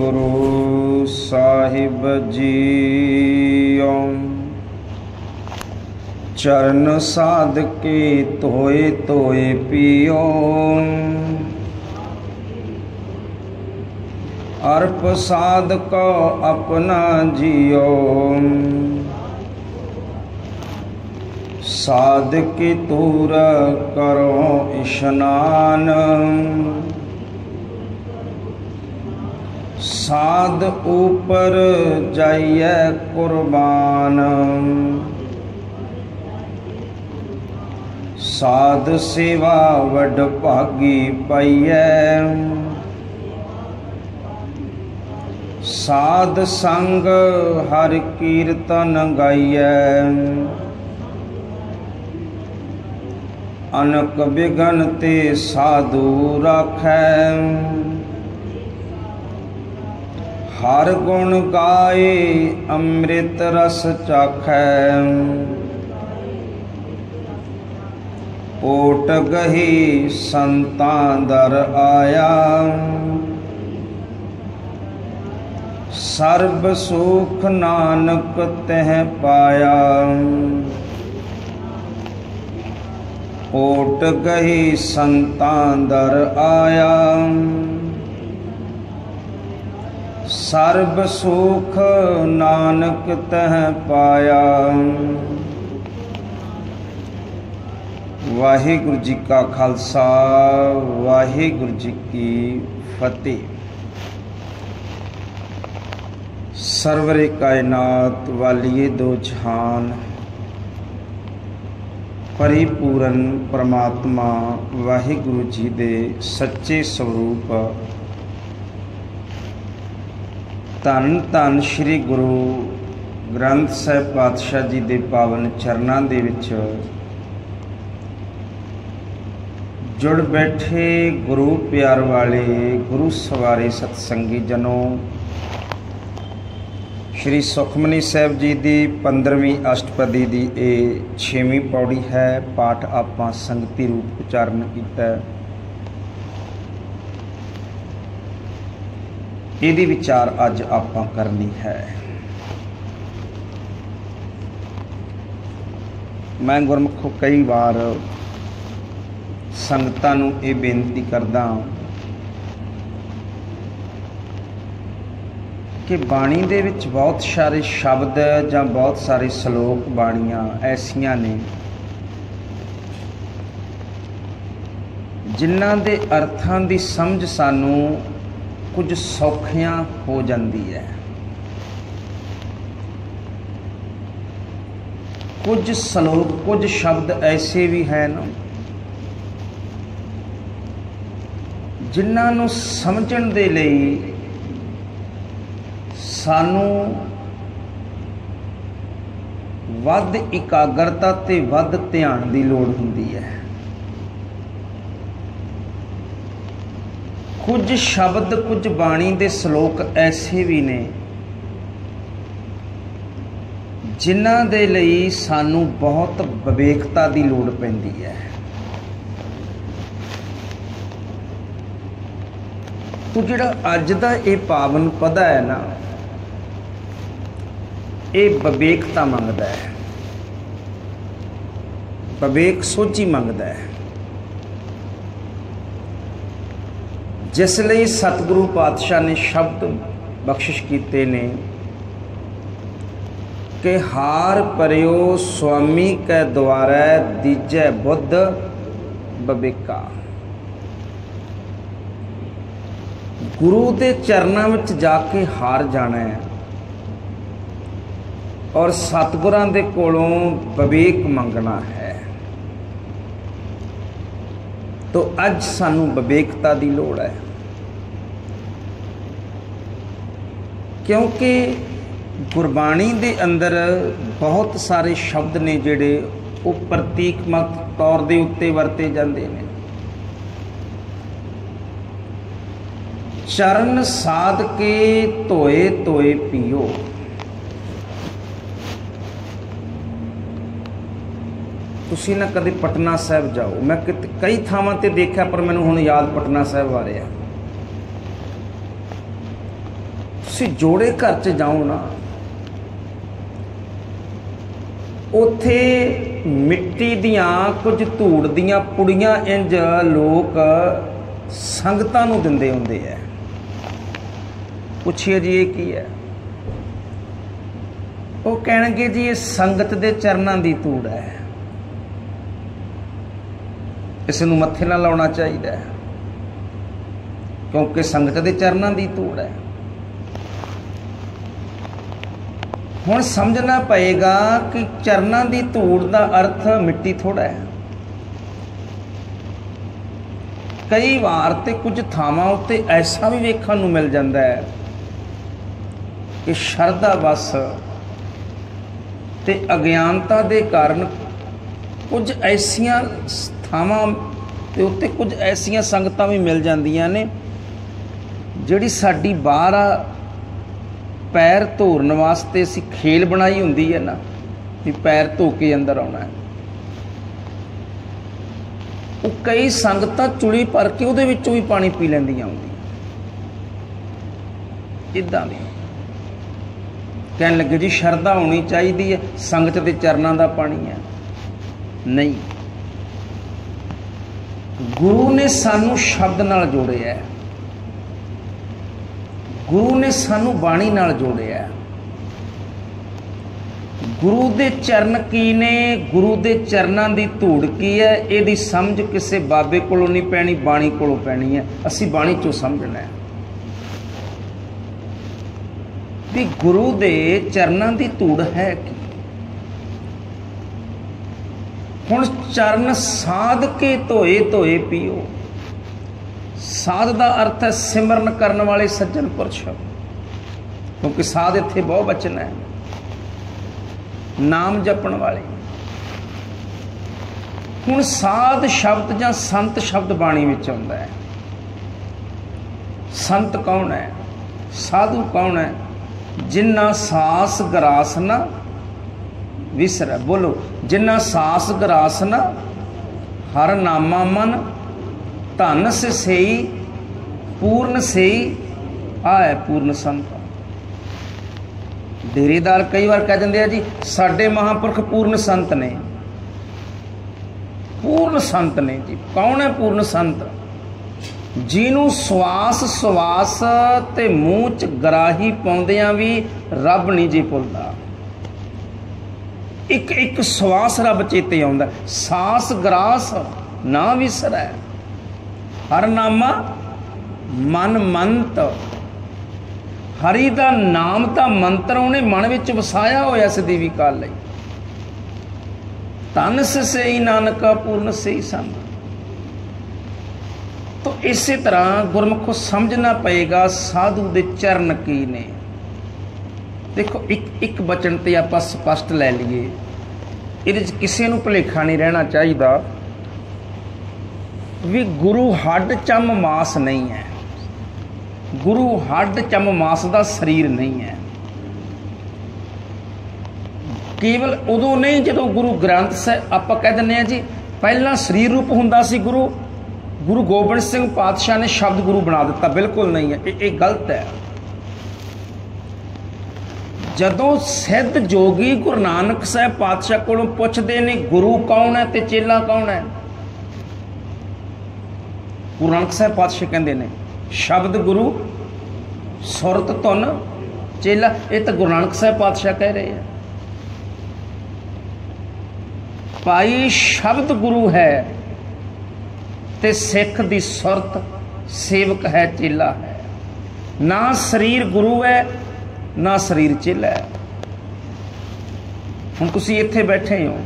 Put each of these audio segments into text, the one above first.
गुरु साहिब जीओ। चरण साध के तोए तोए पियो। अर्प साध को अपना जियो। साध की तूर करो इशनान। साध ऊपर जाइए कुर्बान। साध सेवा वड भागी पाइए। साध संग हर कीर्तन गाइए। अनक बिघन ते साधु राखै। हर गुण गाए अमृत रस चाखै। ओट गही संतां दर आया। सर्ब सुख नानक तह पाया। ओट गही संतां दर आया। सर्ब सुख नानक तह पाया। वाहिगुरु जी का खालसा वाहिगुरु जी की फतेह। सरवरे कायनात वालिए दो जहान परिपूਰਨ परमात्मा वाहिगुरु जी दे सच्चे स्वरूप धन धन श्री गुरु ग्रंथ साहिब पातशाह जी दे पावन चरनां दे विच जुड़ बैठे गुरु प्यार वाले गुरु सवारे सतसंगी जनों, श्री सुखमनी साहब जी की 15वीं अष्टपदी की ये 6वीं पौड़ी है। पाठ आपां संगति रूप उच्चारण किया। इहदी विचार अज आपां करनी है। मैं गुरमुखों कई बार संगतां नूं ये बेनती करदा कि बाणी दे विच बहुत सारे शब्द जां बहुत सारे सलोक बाणियां ऐसियां ने जिन्हां दे अर्थां दी समझ सानूं कुछ सौखियां हो जांदी है। कुछ सलोक कुछ शब्द ऐसे भी हैं ना जिन्हां नूं समझण दे लई सानू वध इकाग्रता ते वध ध्यान की लोड़ हुंदी है। कुछ शब्द कुछ बाणी दे सलोक ऐसे भी ने जिन्हां दे लई सानू बहुत विवेकता की लोड़ पैंदी है। तो जिहड़ा अज दा ये पावन पदा है ना, ये विवेकता मंगदा है, विवेक सोची मंगदा है। जिस लई सतगुरु पातशाह ने शब्द बख्शिश कीते ने कि हार परियो स्वामी कै द्वारै दीजै बुद्ध विवेका। गुरु के चरणों में जाके हार जाना है और सतगुरां दे कोलों विवेक मंगना है। तो अज सानू विवेकता की लोड़ है, क्योंकि गुरबाणी दे अंदर बहुत सारे शब्द ने जिहड़े वो प्रतीकमक तौर दे उत्ते वरते जाते हैं। चरण साध के धोए धोए पियो। तुसी ना कदे पटना साहब जाओ, मैं कई थावां ते देखा पर मैनूं हुण याद पटना साहब आ रहा। ਤੁਸੀਂ ਜੋੜੇ ਘਰ 'ਚ ਜਾਓ ਨਾ, ਉੱਥੇ ਮਿੱਟੀ ਦੀਆਂ ਕੁਝ ਧੂੜ ਦੀਆਂ ਪੁੜੀਆਂ ਇੰਜ ਲੋਕ ਸੰਗਤਾਂ ਨੂੰ ਦਿੰਦੇ ਹੁੰਦੇ ਹੈ। ਪੁੱਛਿਆ ਜੀ ਇਹ ਕੀ ਹੈ? ਉਹ ਕਹਿਣਗੇ ਜੀ ਇਹ ਸੰਗਤ ਦੇ ਚਰਨਾਂ ਦੀ ਧੂੜ ਹੈ, ਇਸ ਨੂੰ ਮੱਥੇ ਨਾਲ ਲਾਉਣਾ ਚਾਹੀਦਾ ਹੈ ਕਿਉਂਕਿ ਸੰਗਤ ਦੇ ਚਰਨਾਂ ਦੀ ਧੂੜ ਹੈ। ਹੁਣ ਸਮਝਣਾ ਪਏਗਾ ਕਿ ਚਰਨਾਂ ਦੀ ਧੂੜ ਦਾ ਅਰਥ ਮਿੱਟੀ ਥੋੜਾ ਹੈ। ਕਈ ਵਾਰ ਤੇ ਕੁਝ ਥਾਵਾਂ ਉੱਤੇ ਐਸਾ ਵੀ ਵੇਖਣ ਨੂੰ ਮਿਲ ਜਾਂਦਾ ਹੈ ਕਿ ਸ਼ਰਧਾ ਵਸ ਤੇ ਅਗਿਆਨਤਾ ਦੇ ਕਾਰਨ ਕੁਝ ਐਸੀਆਂ ਥਾਵਾਂ ਦੇ ਉੱਤੇ ਕੁਝ ਐਸੀਆਂ ਸੰਗਤਾਂ ਵੀ ਮਿਲ ਜਾਂਦੀਆਂ ਨੇ ਜਿਹੜੀ ਸਾਡੀ ਬਾਹਰ ਆ ਪੈਰ ਧੋਣ ਵਾਸਤੇ ਅਸੀਂ ਖੇਲ ਬਣਾਈ ਹੁੰਦੀ ਹੈ ਨਾ ਵੀ ਪੈਰ ਧੋ ਕੇ ਅੰਦਰ ਆਉਣਾ ਹੈ। ਉਹ ਕਈ ਸੰਗਤਾਂ ਚੁਲੀ ਭਰ ਕੇ ਉਹਦੇ ਵਿੱਚੋਂ ਵੀ ਪਾਣੀ ਪੀ ਲੈਂਦੀਆਂ ਹੁੰਦੀਆਂ, ਇੱਦਾਂ ਦੀ ਕਹਿਣ ਲੱਗੇ ਜੀ ਸ਼ਰਧਾ ਹੋਣੀ ਚਾਹੀਦੀ ਹੈ, ਸੰਗਤ ਦੇ ਚਰਨਾਂ ਦਾ ਪਾਣੀ ਹੈ। ਨਹੀਂ, ਗੁਰੂ ਨੇ ਸਾਨੂੰ ਸ਼ਬਦ ਨਾਲ ਜੋੜਿਆ ਹੈ, ਗੁਰੂ ਨੇ ਸਾਨੂੰ ਬਾਣੀ ਨਾਲ ਜੋੜਿਆ। ਗੁਰੂ ਦੇ ਚਰਨ ਕੀ ਨੇ, ਗੁਰੂ ਦੇ ਚਰਨਾਂ ਦੀ ਧੂੜ ਕੀ ਹੈ, ਇਹਦੀ ਸਮਝ ਕਿਸੇ ਬਾਬੇ ਕੋਲੋਂ ਨਹੀਂ ਪੈਣੀ, ਬਾਣੀ ਕੋਲੋਂ ਪੈਣੀ ਹੈ। ਅਸੀਂ ਬਾਣੀ ਚੋਂ ਸਮਝਣਾ ਹੈ ਵੀ ਗੁਰੂ ਦੇ ਚਰਨਾਂ ਦੀ ਧੂੜ ਹੈ ਕੀ। ਹੁਣ ਚਰਨ ਸਾਧ ਕੇ ਧੋਏ ਧੋਏ ਪੀਓ। ਸਾਧ ਦਾ ਅਰਥ ਹੈ ਸਿਮਰਨ ਕਰਨ ਵਾਲੇ ਸੱਜਣ ਪੁਰਸ਼, ਕਿਉਂਕਿ ਸਾਧ ਇੱਥੇ ਬਹੁ ਬਚਨ ਹੈ, ਨਾਮ ਜਪਣ ਵਾਲੇ। ਹੁਣ ਸਾਧ ਸ਼ਬਦ ਜਾਂ ਸੰਤ ਸ਼ਬਦ ਬਾਣੀ ਵਿੱਚ ਆਉਂਦਾ ਹੈ। ਸੰਤ ਕੌਣ ਹੈ? ਸਾਧੂ ਕੌਣ ਹੈ? ਜਿਨ੍ਹਾਂ ਸਾਸ ਗਰਾਸ ਨਾ ਵਿਸਰੈ। ਬੋਲੋ, ਜਿਨ੍ਹਾਂ ਸਾਸ ਗਰਾਸ ਨਾ ਹਰ ਨਾਮਾ ਮਨ ਧਨ ਸਈ ਪੂਰਨ ਸਈ ਆਏ ਪੂਰਨ ਸੰਤ। ਡੇਰੇਦਾਰ ਕਈ ਵਾਰ ਕਹਿ ਦਿੰਦੇ ਆ ਜੀ ਸਾਡੇ ਮਹਾਂਪੁਰਖ ਪੂਰਨ ਸੰਤ ਨੇ। ਪੂਰਨ ਸੰਤ ਨੇ ਜੀ। ਕੌਣ ਹੈ ਪੂਰਨ ਸੰਤ? ਜਿਹਨੂੰ ਸਵਾਸ ਸਵਾਸ ਤੇ ਮੂੰਹ ਚ ਗਰਾਹੀ ਪਾਉਂਦਿਆਂ ਵੀ ਰੱਬ ਨਹੀਂ ਜੀ ਭੁੱਲਦਾ। ਇੱਕ ਇੱਕ ਸਵਾਸ ਰੱਬ ਚੇਤੇ ਆਉਂਦਾ। ਸਾਸ ਗਰਾਸ ਨਾ ਵਿਸਰੈ ਹਰ ਨਾਮਾ ਮਨ ਮੰਤ। ਹਰੀ ਦਾ ਨਾਮ ਦਾ ਮੰਤਰ ਉਹਨੇ ਮਨ ਵਿੱਚ ਵਸਾਇਆ ਹੋਇਆ ਸਦੀਵੀ ਕਾਲ ਲਈ। ਤਨ ਸਈ ਨਾਨਕਾ ਪੂਰਨ ਸਈ ਸੰਤ। तो इसी तरह गुरमुखों समझना पएगा साधु दे चरण की ने। देखो एक बचन ते आपां स्पष्ट लै लीए, इहदे च किसी नूं भुलेखा नहीं रहना चाहिए भी गुरु हड्ड चम मास नहीं है। गुरु हड्ड चम मास का शरीर नहीं है। केवल उदों नहीं जदों गुरु ग्रंथ साहिब आपां कह दिंदे आ जी पहला शरीर रूप हुंदा सी गुरु गोबिंद सिंह पातशाह ने शब्द गुरु बना दिता। बिल्कुल नहीं है, ये गलत है। जदों सिद्ध जोगी गुरु नानक साहब पातशाह कोलों पुछदे ने गुरु कौन है ते चेला कौन है, गुरु नानक साहब पातशाह कहंदे ने शब्द गुरु सुरत धुन चेला। ये तो गुरु नानक साहब पातशाह कह रहे हैं भाई शब्द गुरु है ते सिख दी सुरत सेवक है चेला है। ना शरीर गुरु है ना शरीर चेला है। हुण तुसीं इत्थे बैठे हो,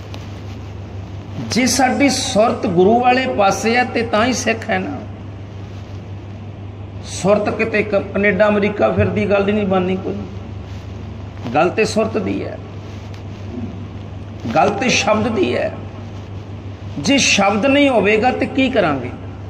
जे साडी सुरत गुरु वाले पासे है ते तां ही सिख है ना। सुरत किते कनेडा अमरीका फिरदी गल नहीं बननी। कोई गल ते सुरत दी है, गल ते शब्द दी है। जे शब्द नहीं होवेगा तो की करांगे।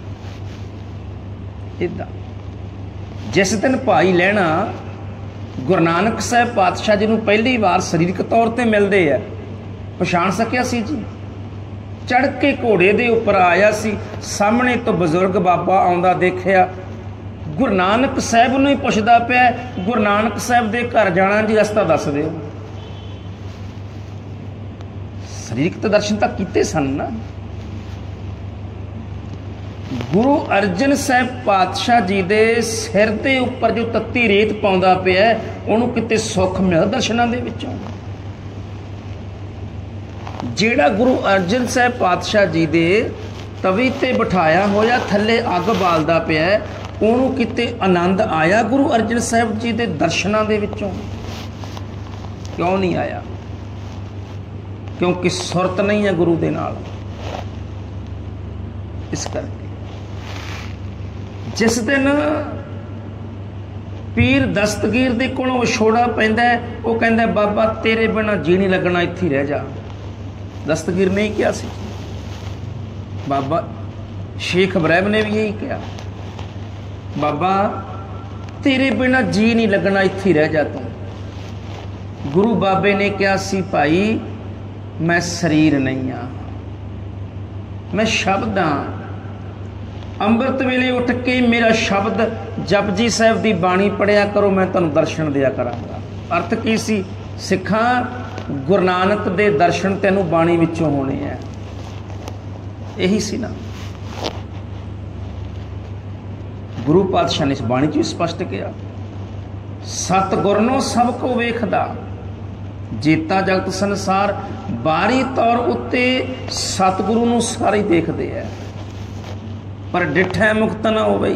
इदा जिस दिन भाई लैना गुरु नानक साहब पातशाह जी नूं पहली बार सरीरक तौर पर मिलते हैं, पछाण सकिया सी जी। चढ़ के घोड़े के उपर आया सी, सामने तो बजुर्ग बाबा आउंदा देखिया ਗੁਰੂ ਨਾਨਕ ਸਾਹਿਬ ਨੂੰ ਹੀ ਪੁੱਛਦਾ ਪਿਆ, ਗੁਰੂ ਨਾਨਕ ਸਾਹਿਬ ਦੇ ਘਰ ਜਾਣਾ ਜੀ, ਰਸਤਾ ਦੱਸ ਦਿਓ। ਸਰੀਰਕ ਤਾਂ ਦਰਸ਼ਨ ਤਾਂ ਕੀਤੇ ਸਨ ਨਾ। ਗੁਰੂ ਅਰਜਨ ਸਾਹਿਬ ਪਾਤਸ਼ਾਹ ਜੀ ਦੇ ਸਿਰ ਦੇ ਉੱਪਰ ਜੋ ਤੱਤੀ ਰੇਤ ਪਾਉਂਦਾ ਪਿਆ, ਉਹਨੂੰ ਕਿਤੇ ਸੁੱਖ ਮਿਲਦਾ ਦਰਸ਼ਨਾਂ ਦੇ ਵਿੱਚੋਂ। ਜਿਹੜਾ ਗੁਰੂ ਅਰਜਨ ਸਾਹਿਬ ਪਾਤਸ਼ਾਹ ਜੀ ਦੇ ਤਵੀ ਤੇ ਬਿਠਾਇਆ ਹੋਇਆ ਥੱਲੇ ਅੱਗ ਬਾਲਦਾ ਪਿਆ, ਉਹਨੂੰ ਕਿਤੇ ਆਨੰਦ ਆਇਆ ਗੁਰੂ ਅਰਜਨ ਸਾਹਿਬ ਜੀ ਦੇ ਦਰਸ਼ਨਾਂ ਦੇ ਵਿੱਚੋਂ? ਕਿਉਂ ਨਹੀਂ ਆਇਆ? ਕਿਉਂਕਿ ਸੁਰਤ ਨਹੀਂ ਹੈ ਗੁਰੂ ਦੇ ਨਾਲ। ਇਸ ਕਰਕੇ ਜਿਸ ਦਿਨ ਪੀਰ ਦਸਤਗੀਰ ਦੇ ਕੋਲੋਂ ਵਿਛੋੜਾ ਪੈਂਦਾ, ਉਹ ਕਹਿੰਦਾ ਬਾਬਾ ਤੇਰੇ ਬਿਨਾਂ ਜੀ ਨਹੀਂ ਲੱਗਣਾ, ਇੱਥੇ ਰਹਿ ਜਾ। ਦਸਤਗੀਰ ਨੇ ਹੀ ਕਿਹਾ ਸੀ, ਬਾਬਾ ਸ਼ੇਖ ਇਬਰਾਹਿਮ ਨੇ ਵੀ ਇਹੀ ਕਿਹਾ, ਬਾਬਾ ਤੇਰੇ ਬਿਨਾਂ ਜੀ ਨਹੀਂ ਲੱਗਣਾ, ਇੱਥੇ ਰਹਿ ਜਾ ਤੂੰ। ਗੁਰੂ ਬਾਬੇ ਨੇ ਕਿਹਾ ਸੀ, ਭਾਈ ਮੈਂ ਸਰੀਰ ਨਹੀਂ ਹਾਂ, ਮੈਂ ਸ਼ਬਦ ਹਾਂ। ਅੰਮ੍ਰਿਤ ਵੇਲੇ ਉੱਠ ਕੇ ਮੇਰਾ ਸ਼ਬਦ ਜਪਜੀ ਸਾਹਿਬ ਦੀ ਬਾਣੀ ਪੜਿਆ ਕਰੋ, ਮੈਂ ਤੁਹਾਨੂੰ ਦਰਸ਼ਨ ਦਿਆ ਕਰਾਂਗਾ। ਅਰਥ ਕੀ ਸੀ? ਸਿੱਖਾਂ ਗੁਰੂ ਨਾਨਕ ਦੇ ਦਰਸ਼ਨ ਤੈਨੂੰ ਬਾਣੀ ਵਿੱਚੋਂ ਹੋਣੇ ਹੈ। ਇਹੀ ਸੀ ਨਾ। ਗੁਰੂ ਪਾਤਸ਼ਾਹ ਨੇ ਇਸ ਬਾਣੀ 'ਚ ਸਪਸ਼ਟ ਕਿਹਾ, ਸਤਿਗੁਰ ਨੂੰ ਸਭ ਕੋ ਵੇਖਦਾ, ਜੀਤਾ ਜਗਤ ਸੰਸਾਰ। ਬਾਹਰੀ ਤੌਰ ਉੱਤੇ ਸਤਿਗੁਰੂ ਨੂੰ ਸਾਰੇ ਦੇਖਦੇ ਹੈ, ਪਰ ਡਿੱਠਿਆ ਮੁਕਤ ਨਾ ਹੋਵੇ।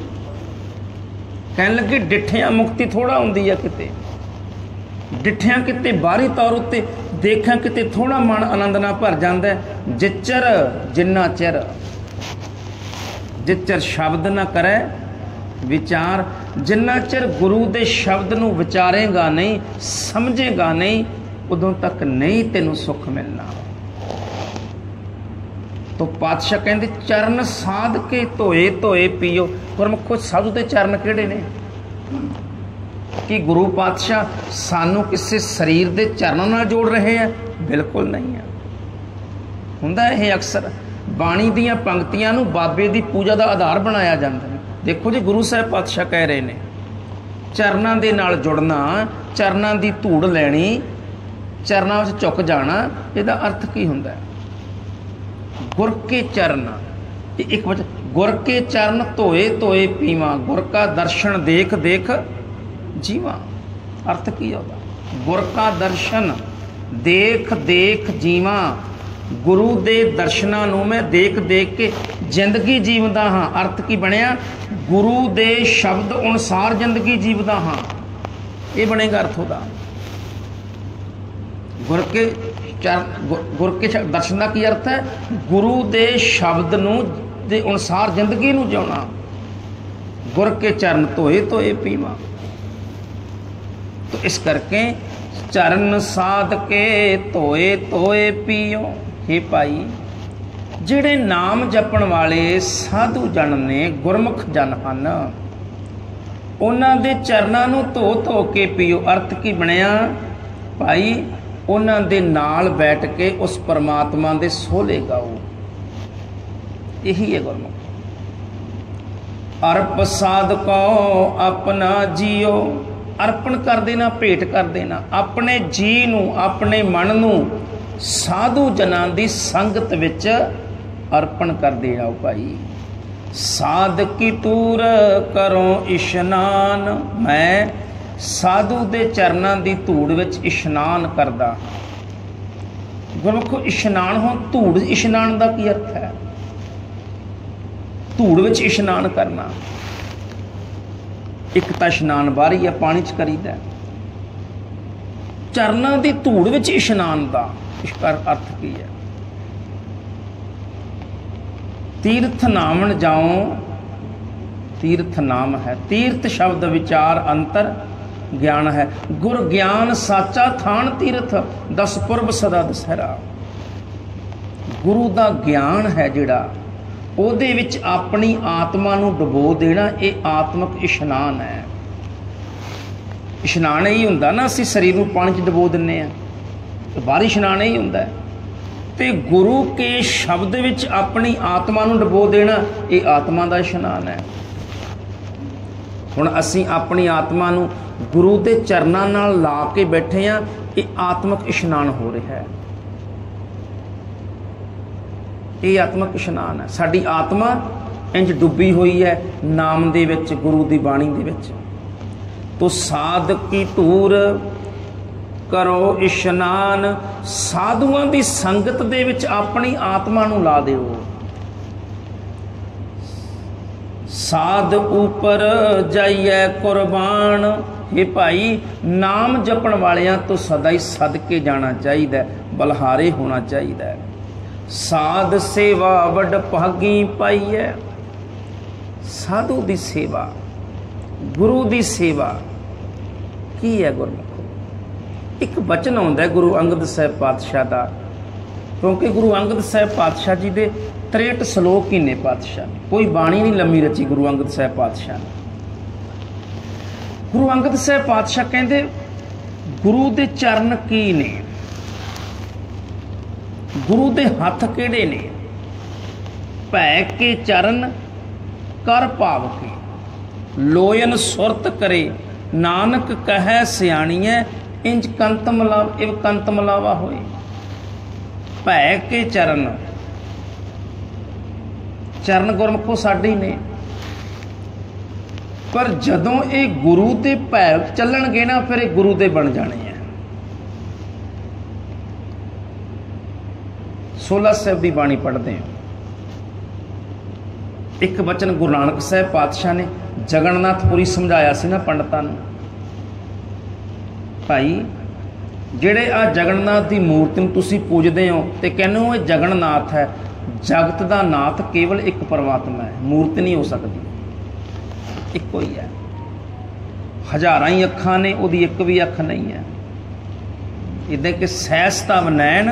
ਕਹਿਣ ਲੱਗੇ ਡਿੱਠਿਆ ਮੁਕਤੀ ਥੋੜਾ ਹੁੰਦੀ ਆ, ਕਿਤੇ ਡਿੱਠਿਆ ਕਿਤੇ ਬਾਹਰੀ ਤੌਰ ਉੱਤੇ ਦੇਖਾਂ, ਕਿਤੇ ਥੋੜਾ ਮਨ ਆਨੰਦ ਨਾਲ ਭਰ ਜਾਂਦਾ। ਜਿਚਰ ਜਿੰਨਾ ਚਿਰ ਜਿਚਰ ਸ਼ਬਦ ਨਾ ਕਰੇ ਵਿਚਾਰ, ਜਿੰਨਾ ਚਿਰ ਗੁਰੂ ਦੇ ਸ਼ਬਦ ਨੂੰ ਵਿਚਾਰੇਗਾ ਨਹੀਂ, ਸਮਝੇਗਾ ਨਹੀਂ, ਉਦੋਂ ਤੱਕ ਨਹੀਂ ਤੈਨੂੰ ਸੁੱਖ ਮਿਲਣਾ। ਤੋ ਪਾਤਸ਼ਾਹ ਕਹਿੰਦੇ ਚਰਨ ਸਾਧ ਕੇ ਧੋਏ ਧੋਏ ਪੀਓ। ਗੁਰਮੁਖੋ ਸਾਧੂ ਦੇ ਚਰਨ ਕਿਹੜੇ ਨੇ? ਕਿ ਗੁਰੂ ਪਾਤਸ਼ਾਹ ਸਾਨੂੰ ਕਿਸੇ ਸਰੀਰ ਦੇ ਚਰਨਾਂ ਨਾਲ ਜੋੜ ਰਹੇ ਆ? ਬਿਲਕੁਲ ਨਹੀਂ ਆ। ਹੁੰਦਾ ਇਹ ਅਕਸਰ ਬਾਣੀ ਦੀਆਂ ਪੰਕਤੀਆਂ ਨੂੰ ਬਾਬੇ ਦੀ ਪੂਜਾ ਦਾ ਆਧਾਰ ਬਣਾਇਆ ਜਾਂਦਾ ਹੈ। ਦੇਖੋ ਜੀ, ਗੁਰੂ ਸਾਹਿਬ ਪਾਤਸ਼ਾਹ ਕਹਿ ਰਹੇ ਨੇ ਚਰਨਾਂ ਦੇ ਨਾਲ ਜੁੜਨਾ, ਚਰਨਾਂ ਦੀ ਧੂੜ ਲੈਣੀ, ਚਰਨਾਂ ਵਿੱਚ ਝੁਕ ਜਾਣਾ। ਇਹਦਾ ਅਰਥ ਕੀ ਹੁੰਦਾ ਹੈ? ਗੁਰ ਕੇ ਚਰਨ, ਇੱਕ ਵਚਨ, ਗੁਰ ਕੇ ਚਰਨ ਧੋਏ ਧੋਏ ਪੀਵਾਂ, ਗੁਰ ਕਾ ਦਰਸ਼ਨ ਦੇਖ ਦੇਖ ਜੀਵਾਂ। ਅਰਥ ਕੀ ਉਹਦਾ? ਗੁਰ ਕਾ ਦਰਸ਼ਨ ਦੇਖ ਦੇਖ ਜੀਵਾਂ। ਗੁਰੂ ਦੇ ਦਰਸ਼ਨਾਂ ਨੂੰ ਮੈਂ ਦੇਖ ਦੇਖ ਕੇ ਜ਼ਿੰਦਗੀ ਜੀਵਦਾ ਹਾਂ। ਅਰਥ ਕੀ ਬਣਿਆ? ਗੁਰੂ ਦੇ ਸ਼ਬਦ ਅਨੁਸਾਰ ਜ਼ਿੰਦਗੀ ਜੀਵਦਾ ਹਾਂ। ਇਹ ਬਣੇਗਾ ਅਰਥ ਉਹਦਾ। ਗੁਰ ਕੇ ਦਰਸ਼ਨ ਦਾ ਕੀ ਅਰਥ ਹੈ? ਗੁਰੂ ਦੇ ਸ਼ਬਦ ਨੂੰ ਦੇ ਅਨੁਸਾਰ ਜ਼ਿੰਦਗੀ ਨੂੰ ਜਿਉਣਾ। ਗੁਰ ਕੇ ਚਰਨ ਧੋਏ ਧੋਏ ਪੀਵਾਂ। तो इस करके चरण साध के धोए धोए पीओ। हे भाई, ਜਿਹੜੇ नाम जपण वाले साधु जन ने, गुरमुख जन ਹਨ, ਉਹਨਾਂ ਦੇ ਚਰਨਾਂ ਨੂੰ ਧੋ ਧੋ ਕੇ ਪੀਓ। ਅਰਥ ਕੀ ਬਣਿਆ ਭਾਈ? ਉਹਨਾਂ ਦੇ ਨਾਲ ਬੈਠ ਕੇ ਉਸ ਪਰਮਾਤਮਾ ਦੇ ਸੋਲੇ ਗਾਓ। ਇਹੀ ਹੈ ਗੁਰਮੁਖ। ਅਰਪ ਸਾਧ ਕੋ ਆਪਣਾ ਜੀਓ। ਅਰਪਣ ਕਰ ਦੇਣਾ, ਭੇਟ ਕਰ ਦੇਣਾ ਆਪਣੇ ਜੀ ਨੂੰ, ਆਪਣੇ ਮਨ ਨੂੰ ਸਾਧੂ ਜਨਾਂ ਦੀ ਸੰਗਤ ਵਿੱਚ ਅਰਪਣ ਕਰ ਦੇਣਾ ਭਾਈ। ਸਾਧ ਕੀ ਤੂਰ ਕਰੋ ਇਸ਼ਨਾਨ। ਮੈਂ ਸਾਧੂ ਦੇ ਚਰਨਾਂ ਦੀ ਧੂੜ ਵਿੱਚ ਇਸ਼ਨਾਨ ਕਰਦਾ। ਗੁਰਮੁਖੋ, ਇਸ਼ਨਾਨ ਹੋ ਧੂੜ ਇਸ਼ਨਾਨ ਦਾ ਕੀ ਅਰਥ ਹੈ? ਧੂੜ ਵਿੱਚ ਇਸ਼ਨਾਨ ਕਰਨਾ। ਇੱਕ ਤਾਂ ਇਸ਼ਨਾਨ ਬਾਹਰੀ ਹੈ, ਪਾਣੀ 'ਚ ਕਰੀਦਾ। ਚਰਨਾਂ ਦੀ ਧੂੜ ਵਿੱਚ ਇਸ਼ਨਾਨ ਦਾ ਅਰਥ ਕੀ ਹੈ? तीर्थ नामन जाओ। तीर्थ नाम है, तीर्थ शब्द विचार अंतर ज्ञान है। गुर ज्ञान साचा थान तीर्थ, 10 पुरब सदा दशहरा। गुरु का ज्ञान है जिहड़ा, ਉਹਦੇ ਵਿੱਚ ਆਪਣੀ ਆਤਮਾ ਨੂੰ ਡੁਬੋ ਦੇਣਾ, ਇਹ ਆਤਮਿਕ ਇਸ਼ਨਾਨ ਹੈ। ਇਸ਼ਨਾਨ ਇਹੀ ਹੁੰਦਾ ਨਾ, ਅਸੀਂ ਸਰੀਰ ਨੂੰ ਪਾਣੀ 'ਚ ਡੁਬੋ ਦਿੰਦੇ ਹਾਂ, ਬਾਹਰੀ ਇਸ਼ਨਾਨ ਇਹੀ ਹੁੰਦਾ। ਤੇ ਗੁਰੂ ਕੇ ਸ਼ਬਦ ਵਿੱਚ ਆਪਣੀ ਆਤਮਾ ਨੂੰ ਡੁਬੋ ਦੇਣਾ, ਇਹ ਆਤਮਾ ਦਾ ਇਸ਼ਨਾਨ ਹੈ। हुण असीं अपनी आत्मा नूं गुरु के चरनां नाल ला के बैठे हाँ। ये आत्मक इशनान हो रहा है, ये आत्मक इशनान है। साडी आत्मा इंज डुबी हुई है नाम दे विच, गुरु की बाणी दे विच। तो साध की धूर करो इशनान, साधुआं दी संगत दे विच अपनी आत्मा नूं ला दिओ। साध ऊपर जाइए कुर्बान, हे भाई नाम जपण वालियां तो सदा ही सदके जाना चाहिए, बलहारे होना चाहिए। साध सेवा वड भागी पाई है। साधु दी सेवा, गुरु दी सेवा की है गुरमुखो। एक बचन आउंदा है गुरु अंगद साहिब पातशाह का, क्योंकि गुरु अंगद साहिब पातशाह जी दे 63 सलोक ही ने पातशाह ने, कोई बाणी नहीं लम्मी रची गुरु अंगद साहिब पातशाह ने। गुरु अंगद साहिब पातशाह कहते गुरु दे चरण की ने, गुरु दे हथ केड़े ने। भै के चरण कर भाव के, लोयन सुरत करे, नानक कहे सियाणीए, इंज कंत मिलावा इव कंत मिलावा होए। भै के चरण, चरण गुरमुखो साडे ने, पर जदों ये गुरु दे भै चलणगे ना फिर ये गुरु दे बन जाने हैं। सोलह साहिब की बाणी पढ़ते हैं। एक वचन गुरु नानक साहिब पातशाह ने जगन्नाथपुरी समझाया सी ना पंडितां नूं, भाई ਜਿਹੜੇ आ जगन्नाथ की मूर्ति ਨੂੰ ਤੁਸੀਂ पूजते हो तो कहने हो ये जगन्नाथ है, जगत का नाथ केवल एक परमात्मा है, मूर्ति नहीं हो सकती, इको ही है। हज़ारां ही अखां ने, उहदी एक भी अख नहीं है। इदां कि सहसता नैन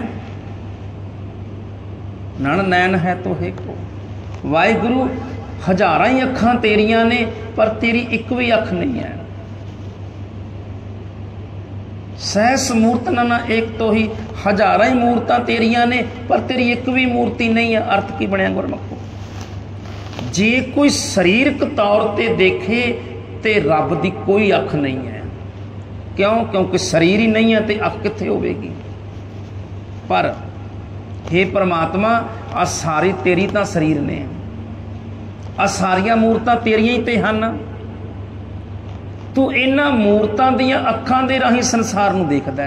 नन नैन है तो है को। वाहिगुरु हज़ारां ही अखां तेरियां ने पर तेरी एक भी अख नहीं है। सहस मूर्त ना एक तो ही, हज़ारां ही मूर्तां तेरियां ने पर तेरी एक भी मूर्ति नहीं है। अर्थ की बनया गुरमुखो, जे कोई शरीरक तौर पर देखे तो रब की कोई अख नहीं है। क्यों? क्योंकि शरीर ही नहीं है तो अख कित्थे होवेगी। पर हे परमात्मा आ सारी तेरी तां शरीर ने, आ सारियां मूर्तां तेरियां ही ते हन। तू इन्हां मूर्तां दियां अखां दे राहीं संसार नूं देखदा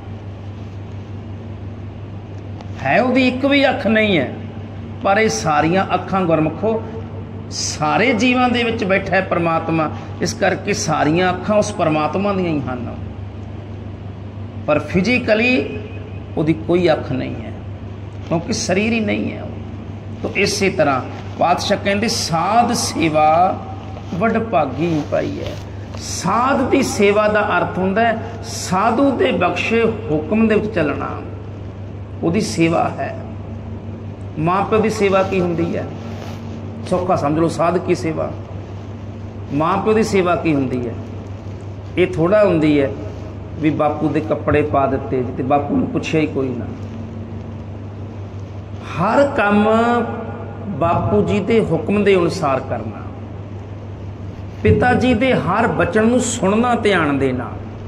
है, उहदी एक भी अख नहीं है। पर ये सारियां अखां गुरमुखो सारे जीवां दे विच बैठा है परमात्मा, इस करके सारियां अखां उस परमात्मा दियां ही हन। पर फिजिकली उहदी कोई अख नहीं है, क्योंकि शरीर ही नहीं है। तो इसी तरह पातशाह कहते साध सेवा वड भागी पाई है। साध की सेवा का अर्थ होंदा है साधु के बख्शे हुक्म दे विच चलना, उहदी सेवा है। माँ प्यो की सेवा की हुंदी है, सौखा समझ लो। साध की सेवा, माँ प्यो की सेवा की हुंदी है। ये थोड़ा हुंदी है भी बापू के कपड़े पा दिते ते बापू ने पुछया ही कोई ना। हर काम बापू जी के हुक्म के अनुसार करना, पिता जी के हर बचन नूं सुनना ध्यान देना,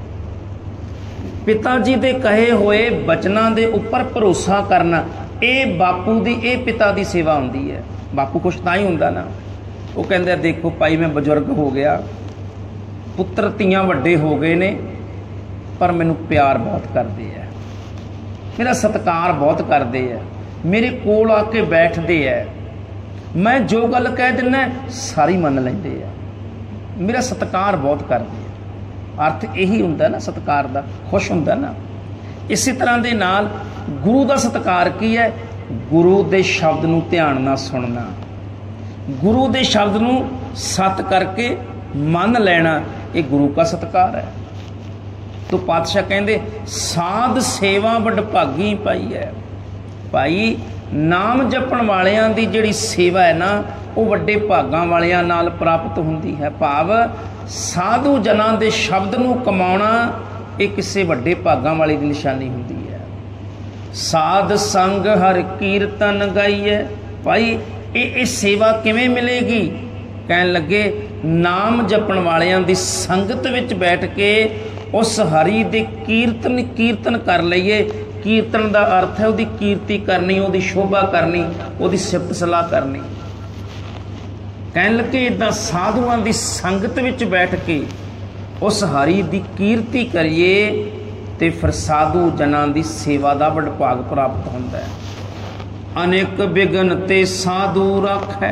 पिता जी के कहे हुए बचनों के उपर भरोसा करना, ये बापू की ये पिता की सेवा होंदी है। बापू कुछ तां ही हुंदा ना, वो कहंदे देखो भाई मैं बजुर्ग हो गया, पुत्र धीआं वड्डे हो गए ने, पर मैनूं प्यार बहुत करते हैं, मेरा सत्कार बहुत करते हैं, मेरे कोल आके बैठते हैं, मैं जो गल कह दिना सारी मन लेंदे है, मेरा सत्कार बहुत करते हैं। अर्थ यही हुंदा ना सत्कार का, खुश हुंदा ना। इसी तरह दे नाल गुरु का सत्कार की है, गुरु के शब्द नूं ध्यान नाल सुनना, गुरु के शब्द नूं सत करके मन लेना, ये गुरु का सत्कार है। तो पातशाह कहते साध सेवा वड भागी पाई है। भाई नाम जपण वालियां दी जिहड़ी सेवा है ना, वो वड्डे भागां वालियां नाल प्राप्त हुंदी है। भाव साधु जनां दे शब्द नूं कमाउणा ये किसी वड्डे भागां वाले दी निशानी हुंदी है। साध संग हर कीर्तन गाइए। भाई ये सेवा किवें मिलेगी? कहन लगे नाम जपण वालियां दी संगत विच बैठ के उस हरि दे कीर्तन कर लईए। कीर्तन का अर्थ है उसकी कीर्ति करनी, उसकी शोभा करनी, उसकी सिफत सलाह करनी। कहन लगे इदां साधुआं दी संगत विच बैठ के उस हरि दी कीर्ति करिए तो फिर साधु जनां दी सेवा का वडभाग प्राप्त होंदा है। अनेक विघन ते साधु रखै,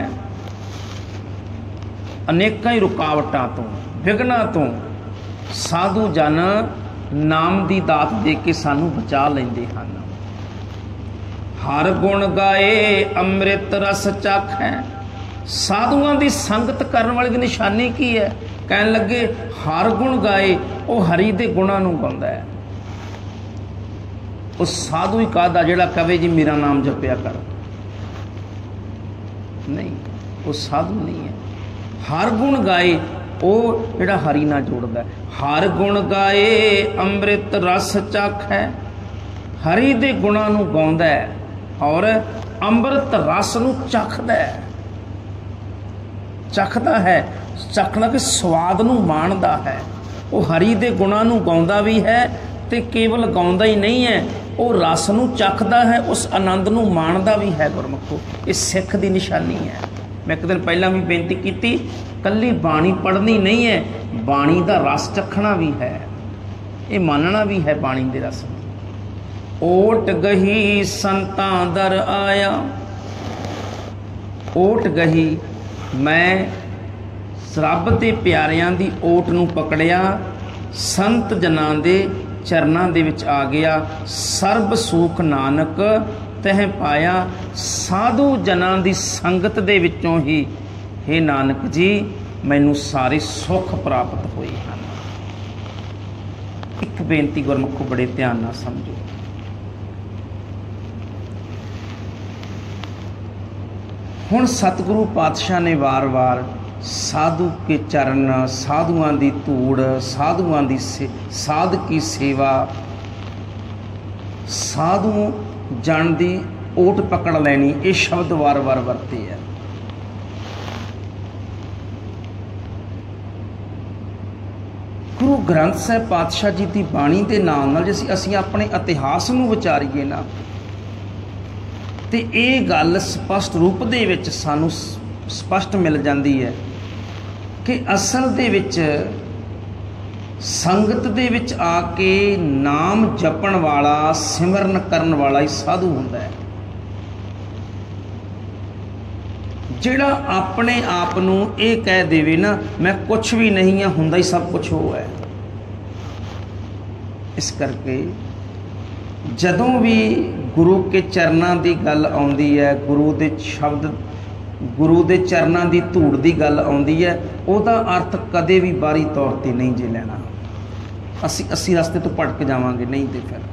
अनेकों ही रुकावटां तो विघनां तो साधु जन नाम की दात दे के सानू बचा लेंदे हन। हर गुण गाए अमृत रस चखै, साधुआं दी संगत करने वाले की निशानी की है? कहन लगे हर गुण गाए, वो हरि दे गुणां नूं गाउंदा है। उस साधु ही कहदा जिहड़ा कहे जी मेरा नाम जपिया कर, नहीं वो साधु नहीं है। हर गुण गाए वो जिहड़ा हरि नाल जोड़दा है। हर गुण गाए अमृत रस चखै, हरि दे गुणां नूं गाउंदा है और अमृत रस नूं चखदा है। चखदा है, चखदा कि स्वाद नूं माणदा है। वो हरि दे गुणां नूं गाउंदा भी है ते केवल गाउंदा ही नहीं है, वो रस नूं चखदा है, उस आनंद नूं माणदा भी है। गुरमुखो ये सिख दी निशानी है। मैं एक दिन पहला भी बेनती की, कल्ली बाणी पढ़नी नहीं है, बाणी का रस चखना भी है, ये मानना भी है बाणी के रस। ओट गही संतां दर आया, ओट गही मैं रब दे प्यारियां दी ओट नूं पकड़िया, संत जनां दे चरनां दे विच आ गया। सर्ब सुख नानक तह पाया, साधु जनां दी संगत दे विचों ही हे नानक जी मैनू सारे सुख प्राप्त होए हैं। एक बेनती गुरमुखो बड़े ध्यान नाल समझो। हुण सतगुरु पातशाह ने वार वार साधु के चरण, साधुआं दी धूड़, साधुआं दी साध की सेवा, साधु जन दी ओट पकड़ लैनी, ये शब्द वार वार वरते है। गुरु ग्रंथ साहिब पातशाह जी की बाणी के नाम नाल जे असीं अपने इतिहास नूं विचारीए ना, तो ये गल स्पष्ट रूप दे विच सानूं स्पष्ट मिल जाती है कि असल दे विच संगत दे विच आके नाम जपण वाला, सिमरन करन वाला ही साधु हुंदा है। जिहड़ा अपने आप नूं ये कह देवे ना मैं कुछ भी नहीं हाँ, हुंदा ही सब कुछ हो है। इस करके जदों भी गुरु के चरनां की गल आउंदी है, गुरु के शब्द, गुरु के चरनां की धूड़ की गल आउंदी है, उसका अर्थ कदे भी बाहरी तौर पर नहीं जे लेना। असी रास्ते तो भटक जावांगे, नहीं तो फिर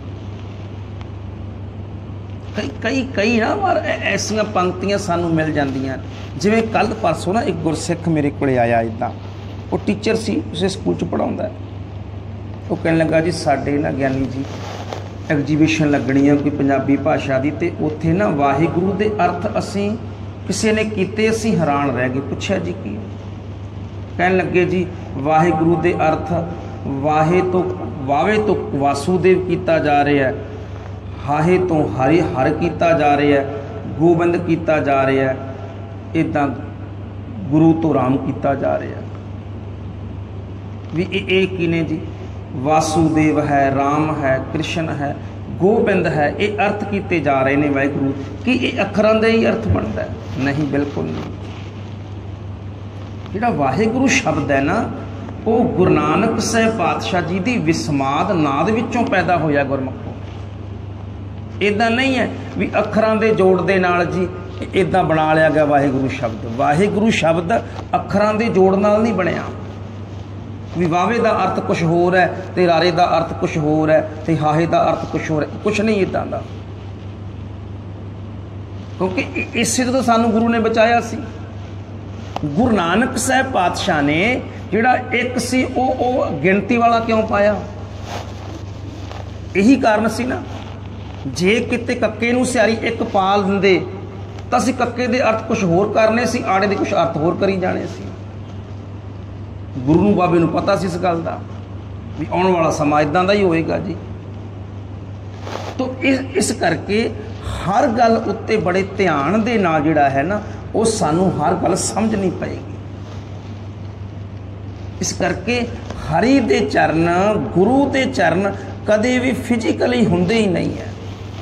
कई ना बार ऐसिया पंक्तियां सानू मिल जांदियां। जिवें कल परसों ना एक गुरसिख मेरे को आया, इदा वो टीचर सी, उसे स्कूल च पढ़ाउंदा। वो कहने लगा जी साडे ना ज्ञानी जी एग्जीबिशन लगनी है कोई पंजाबी भाषा की, तो उत्थे ना वाहिगुरू के अर्थ असी किसी ने कीते, असी हैरान रह गए। पुछया जी की? कहने लगे जी वाहिगुरू के अर्थ वाहे तो वासुदेव किया जा रहा है, हाहे तो हरि हर किया जा रहा है, गोबिंद किया जा रहा है, इदा गुरु तो राम किया जा रहा है। भी ये की ने जी? वासुदेव है, राम है, कृष्ण है, गोबिंद है, ये अर्थ किए जा रहे हैं वाहिगुरू। कि ये अखरां का ही अर्थ बनता है? नहीं, बिल्कुल नहीं। जिहड़ा वाहिगुरू शब्द है ना, वो गुरु नानक साहिब पातशाह जी की विस्माद नाद विचों पैदा होया। गुरमुखो इदा नहीं है भी अखरां दे जोड़ दे नाल जी इदा बना लिया गया वाहिगुरू शब्द। वाहिगुरू शब्द अखरां दे जोड़ नाल नहीं बनया। भी वावे का अर्थ कुछ होर है, तो रारे का अर्थ कुछ होर है, तो हाहे का अर्थ कुछ होर है, कुछ नहीं इदा का। क्योंकि इसे तो सानू गुरु ने बचाया सी। गुरु नानक साहिब पातशाह ने जिहड़ा एक सी ओ गिनती वाला क्यों पाया? यही कारण सी ना। जे किते कक्के नूं सियारी एक पाल दिंदे तां असीं कक्के दे अर्थ कुछ होर करने सी, आड़े दे कुछ अर्थ होर करी जाने सी। गुरु नूं बाबे नूं पता सी इस गल दा भी आने वाला समा इदां दा ही होएगा जी। तो इस करके हर गल उत्ते बड़े ध्यान दे नाल जिहड़ा है ना वो सानू हर गल समझनी पएगी। इस करके हरि दे चरण गुरु दे चरण कदे भी फिजिकली हुंदे ही नहीं है।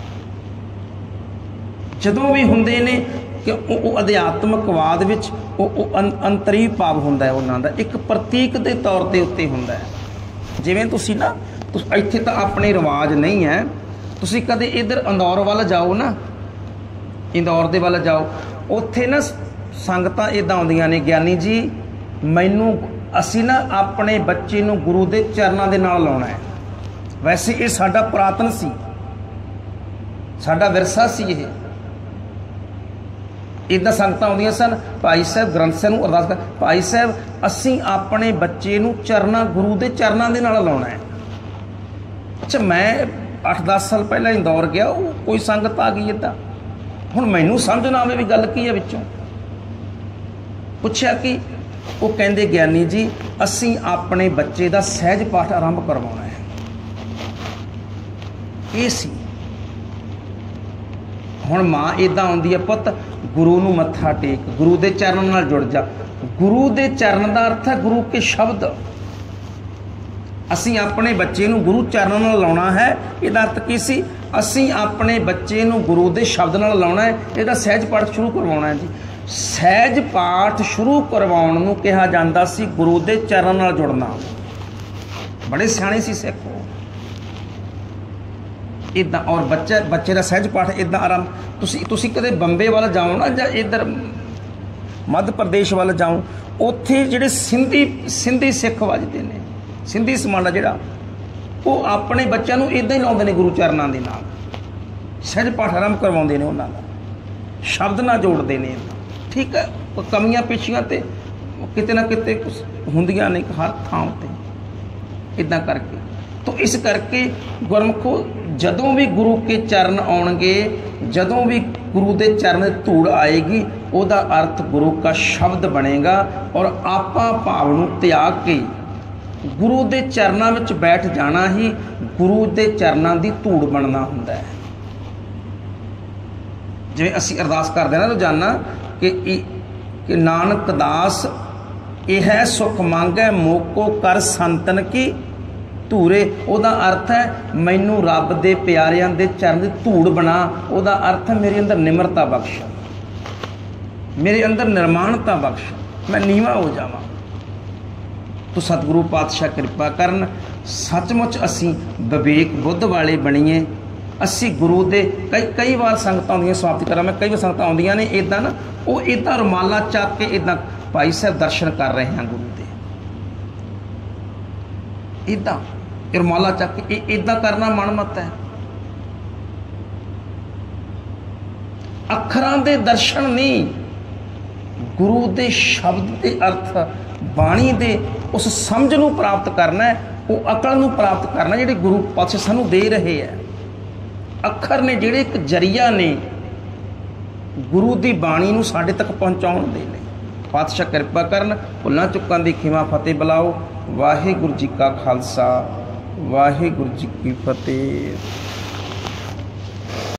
जदों भी हुंदे ने कि वो अध्यात्मकवाद विच अंतरी भाव हुंदा है, उन्हां दा एक प्रतीक दे तौर ते उत्ते हुंदा है। जिवें तुसीं ना इत्थे तां अपने रिवाज नहीं है, तुसीं कदे इधर इंदौर वाल जाओ ना, इंदौर दे वाल जाओ, उत्थे ना संगतां इदां आउंदियां ने, ज्ञानी जी मैनू असीं ना अपने बच्चे नूं गुरु दे चरनां दे नाल लाउणा है। वैसे ये साडा पुरातन सी, साडा विरसा सी। ये इदां संगतां आउंदियां सन, भाई साहब ग्रंथ साहिब नूं अरदास कर, भाई साहब असीं अपने बच्चे नूं चरनां गुरु दे चरनां दे नाल लाउणा है। अच्छा, मैं 8-10 साल पहले इंदौर गया, वो कोई संगत आ गई इदां, हुण मैनू समझ ना आवे भी गल की है। विचों पुछया कि वो कहंदे ज्ञानी जी असीं अपने बच्चे दा सहज पाठ आरंभ करवाउणा है। ये सी हुण मां इदां आउंदी है, पुੱਤ गुरु नूं मत्था टेक, गुरु दे चरण नाल जुड़ जा। गुरु दे चरण दा अर्थ है गुरु के शब्द। असीं अपने बच्चे नूं गुरु चरण नाल लाउणा है, इहदा अर्थ की सी असीं अपने बच्चे नूं गुरु दे शब्द नाल लाउणा है, इहदा सहज पाठ शुरू करवाउणा है जी। सहज पाठ शुरू करवाउण नूं कहा जांदा सी गुरु दे चरण नाल जुड़ना। बड़े सियाणे सी सिख इदां। और बच्चे का सहज पाठ इदां आरंभ, तुसीं कदे बंबे वाल जाओ ना, जां इधर मध्य प्रदेश वाल जाओ, उत्थे जिहड़े सिंधी सिख वजदे ने, सिंधी समाज जिहड़ा वो अपने बच्चों नूं इदां ही लाउंदे ने गुरु चरनां दे नाल, सहज पाठ आरंभ करवाउंदे ने, उन्हां दा शब्द ना जोड़ते हैं। ठीक है, कमियां पेशियां ते किते ना किते हुंदियां ने हर थां ते इदां करके। तो इस करके गुरमुखो जदों भी गुरु के चरण आउणगे, जदों भी गुरु के चरण धूड़ आएगी, उहदा अर्थ गुरु का शब्द बनेगा। और आपा भाव नूं त्याग के गुरु के चरणों में बैठ जाना ही गुरु के चरणों की धूड़ बनना हुंदा है। जिवें असीं अरदास करदे ना रोजाना कि नानक दास यह सुख मांगै मोको कर संतन की धूरे। उहदा अर्थ है मैनू रब दे प्यारियां दे चरण दी धूड़ बना। उहदा अर्थ है मेरे अंदर निमरता बख्श, मेरे अंदर निर्माणता बख्श, मैं नीवा हो जावां। तो सतगुरु पातशाह कृपा करन, सचमुच असीं विवेक बुद्ध वाले बणीए। असी गुरु दे कई बार संगत आउंदियां, समाप्ति करा मैं, कई बार संगत आउंदियां ने इदां ना, वो इदां रुमाला चक के इदां भाई साहब दर्शन कर रहे हैं गुरु दे, इदां रुमाला चक के इदां करना मन मत है। अखरां दे दर्शन नहीं, गुरु दे शब्द दे अर्थ, बाणी दे उस समझ नूं प्राप्त करना है, वो अकल नूं प्राप्त करना जिहड़ी गुरु पातशाह सानूं दे रहे हैं। अखर ने जिहड़े एक जरिया ने गुरु की बाणी नूं साडे तक पहुँचाउण दे लई। पातशाह किरपा करन, भुल्लां चुक्कां दी खिमा फतेह बुलाओ। वाहिगुरू जी का खालसा, वाहिगुरू जी की फतेह।